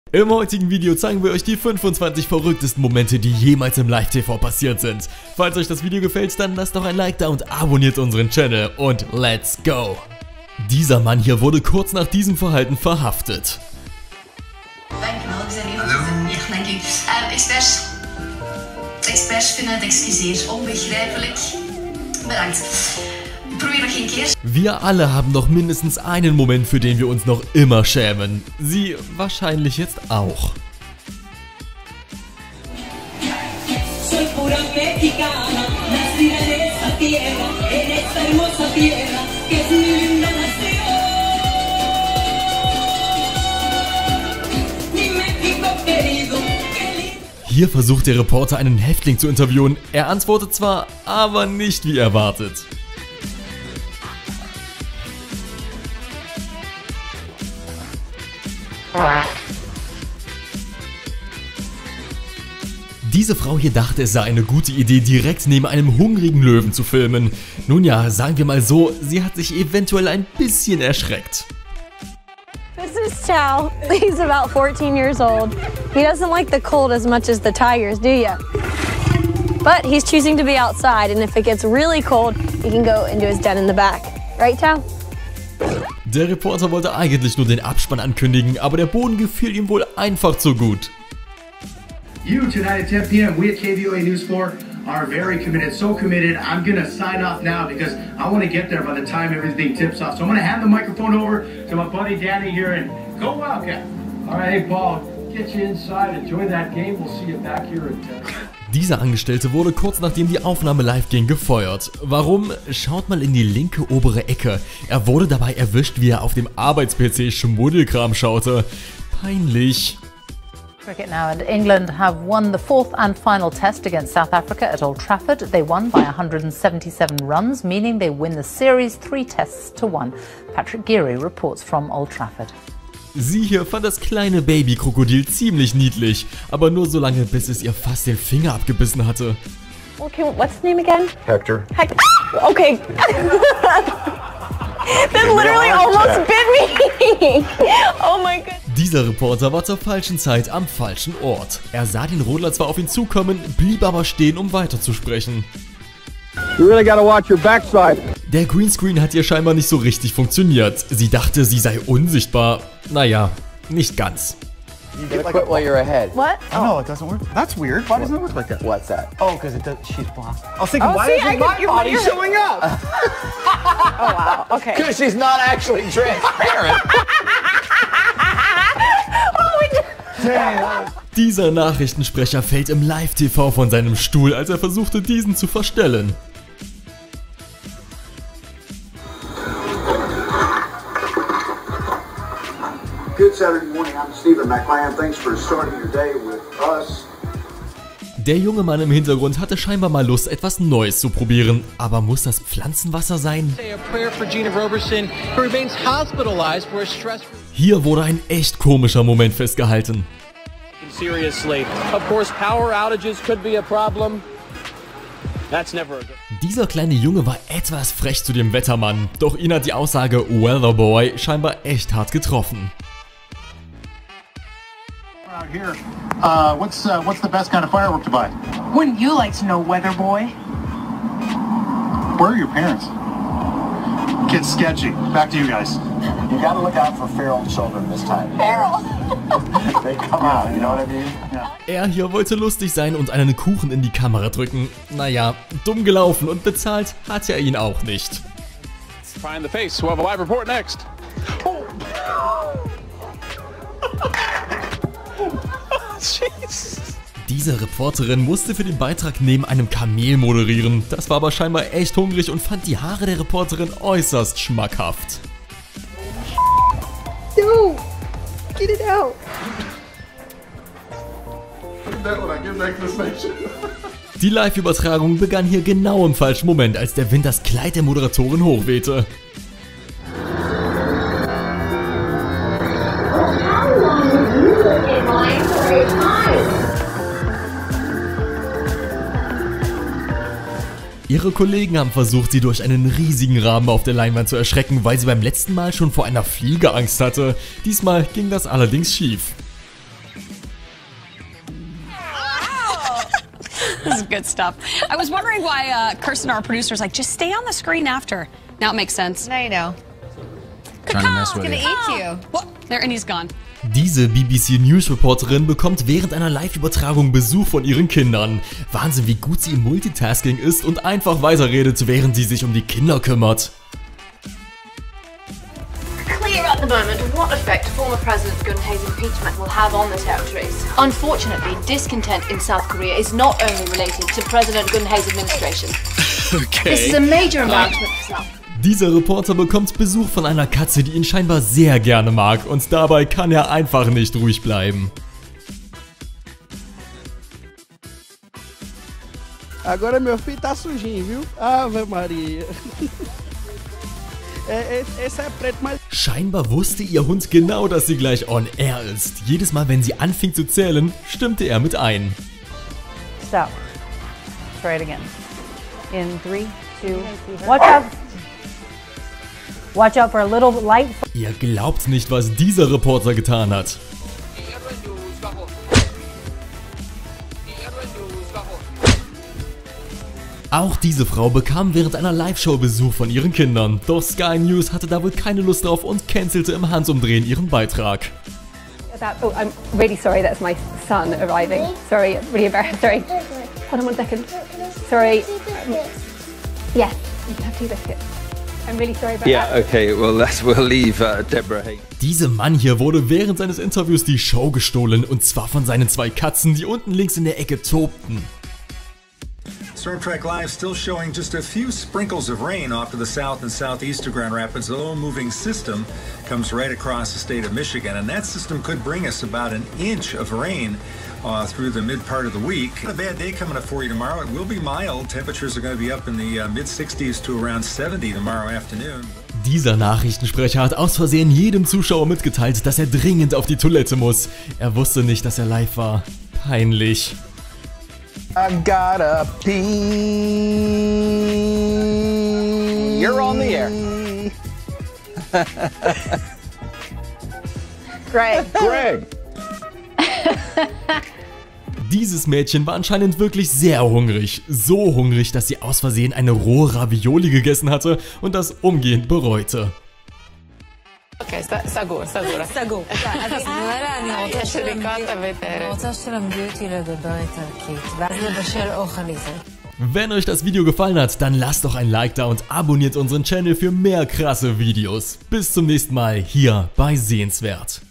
Im heutigen Video zeigen wir euch die 25 verrücktesten Momente, die jemals im Live-TV passiert sind. Falls euch das Video gefällt, dann lasst doch ein Like da und abonniert unseren Channel und let's go! Dieser Mann hier wurde kurz nach diesem Verhalten verhaftet. Dankjewel, we zijn hier nog een meer, denk ik. Experts kunnen het excuseer. Onbegrijpelijk. Bedankt. Probeer nog een keer. Wir alle haben noch mindestens einen Moment, für den wir uns noch immer schämen. Sie wahrscheinlich jetzt auch. Hier versucht der Reporter einen Häftling zu interviewen. Er antwortet zwar, aber nicht wie erwartet. Diese Frau hier dachte, es sei eine gute Idee, direkt neben einem hungrigen Löwen zu filmen. Nun ja, sagen wir mal so, sie hat sich eventuell ein bisschen erschreckt. This is Chow. He's about 14 years old. He doesn't like the cold as much as the tigers, do you? But he's choosing to be outside, and if it gets really cold, he can go into his den in the back. Right, Chow? Der Reporter wollte eigentlich nur den Abspann ankündigen, aber der Boden gefiel ihm wohl einfach zu gut. You tonight at 10 p.m. we at KVOA News 4 are very committed, so committed. I'm gonna sign off now because I want to get there by the time everything tips off. So I'm gonna hand the microphone over to my buddy Danny here and go Wildcat. All right, hey Paul, get you inside, enjoy that game. We'll see you back here at. Dieser Angestellte wurde kurz nachdem die Aufnahme live ging gefeuert. Warum? Schaut mal in die linke obere Ecke. Er wurde dabei erwischt, wie er auf dem Arbeits-PC Schmuddelkram schaute. Peinlich. Cricket now, and England have won the fourth and final test against South Africa at Old Trafford. They won by 177 runs, meaning they win the series 3-1. Patrick Geary reports from Old Trafford. Sie hier fand das kleine Babykrokodil ziemlich niedlich, aber nur so lange, bis es ihr fast den Finger abgebissen hatte. Okay, what's his name again? Hector. Okay. That literally almost bit me. Oh my god. Dieser Reporter war zur falschen Zeit am falschen Ort. Er sah den Rodler zwar auf ihn zukommen, blieb aber stehen, um weiterzusprechen. You really gotta watch your backside. Der Greenscreen hat ihr scheinbar nicht so richtig funktioniert. Sie dachte, sie sei unsichtbar. Naja, nicht ganz. You gotta quit while you're ahead. What? Oh no, it doesn't work. That's weird. Why doesn't it look like that? What's that? Oh, because she's blocked. I was thinking, why see, isn't my body showing up? Oh wow. Okay. Because she's not actually transparent. Dieser Nachrichtensprecher fällt im Live-TV von seinem Stuhl, als er versuchte, diesen zu verstellen. Good Saturday morning, I'm Stephen McLean. Thanks for starting your day with us. Der junge Mann im Hintergrund hatte scheinbar mal Lust, etwas Neues zu probieren. Aber muss das Pflanzenwasser sein? Hier wurde ein echt komischer Moment festgehalten. Dieser kleine Junge war etwas frech zu dem Wettermann, doch ihn hat die Aussage Weatherboy scheinbar echt hart getroffen. Here, what's the best kind of firework to buy? Wouldn't you like to know, Weather Boy? Where are your parents? Get sketchy. Back to you guys. You gotta look out for feral children this time. Feral? They come out, you know what I mean? Yeah. Er hier wollte lustig sein und einen Kuchen in die Kamera drücken. Naja, dumm gelaufen und bezahlt hat er ihn auch nicht. Find the face. We'll have a live report next. Diese Reporterin musste für den Beitrag neben einem Kamel moderieren. Das war aber scheinbar echt hungrig und fand die Haare der Reporterin äußerst schmackhaft. No! Get it out! Die Live-Übertragung begann hier genau im falschen Moment, als der Wind das Kleid der Moderatorin hochwehte. Ihre Kollegen haben versucht, sie durch einen riesigen Rahmen auf der Leinwand zu erschrecken, weil sie beim letzten Mal schon vor einer Fliege Angst hatte. Diesmal ging das allerdings schief. This is good stuff. I was wondering why Kirsten, our producer, is like, just stay on the screen after. Now it makes sense. Now you know. Trying to mess with Gonna you. eat you. Well, there, and he's gone. Diese BBC News Reporterin bekommt während einer Live-Übertragung Besuch von ihren Kindern. Wahnsinn, wie gut sie im Multitasking ist und einfach weiterredet, während sie sich um die Kinder kümmert. Clear at the moment what effect former President Gun-Hye's impeachment will have on the territories. Unfortunately, discontent in South Korea is not only related to President Gun-Hye's administration. Okay. This is a major embarrassment for South. Dieser Reporter bekommt Besuch von einer Katze, die ihn scheinbar sehr gerne mag, und dabei kann er einfach nicht ruhig bleiben. Agora meu filho tá sujinho, viu? Ave Maria. Esse é preto, mas... Scheinbar wusste ihr Hund genau, dass sie gleich on air ist. Jedes Mal, wenn sie anfing zu zählen, stimmte er mit ein. So, try it again. In 3, 2, watch out. Watch out for a little light. Ihr glaubt nicht, was dieser Reporter getan hat. Auch diese Frau bekam während einer Live-Show Besuch von ihren Kindern. Doch Sky News hatte da wohl keine Lust drauf und cancelte im Handumdrehen ihren Beitrag. Oh, I'm really sorry, that's my son arriving. Sorry, really embarrassed. Sorry. Hold on 1 second. Sorry. Yes, you can have 2 biscuits. I'm really sorry about that. Okay, well, we'll leave Deborah Hay. Diesem Mann hier wurde während seines Interviews die Show gestohlen, und zwar von seinen 2 Katzen, die unten links in der Ecke tobten. Storm Track Live still showing just a few sprinkles of rain off to the south and southeast of Grand Rapids. The low-moving system comes right across the state of Michigan, and that system could bring us about an inch of rain through the mid part of the week. A bad day coming up for you tomorrow. It will be mild. Temperatures are going to be up in the mid-60s to around 70 tomorrow afternoon. Dieser Nachrichtensprecher hat aus Versehen jedem Zuschauer mitgeteilt, dass er dringend auf die Toilette muss. Er wusste nicht, dass er live war. Peinlich. I gotta pee. You're on the air. Greg. Dieses Mädchen war anscheinend wirklich sehr hungrig. So hungrig, dass sie aus Versehen eine rohe Ravioli gegessen hatte und das umgehend bereute. Okay, סגור. סגור. אני רוצה שתלמדי אותי לדבר איטלקית, ואז לבשל אוכל איזה. Wenn euch das Video gefallen hat, dann lasst doch ein Like da und abonniert unseren Channel für mehr krasse Videos. Bis zum nächsten Mal hier bei Sehenswert.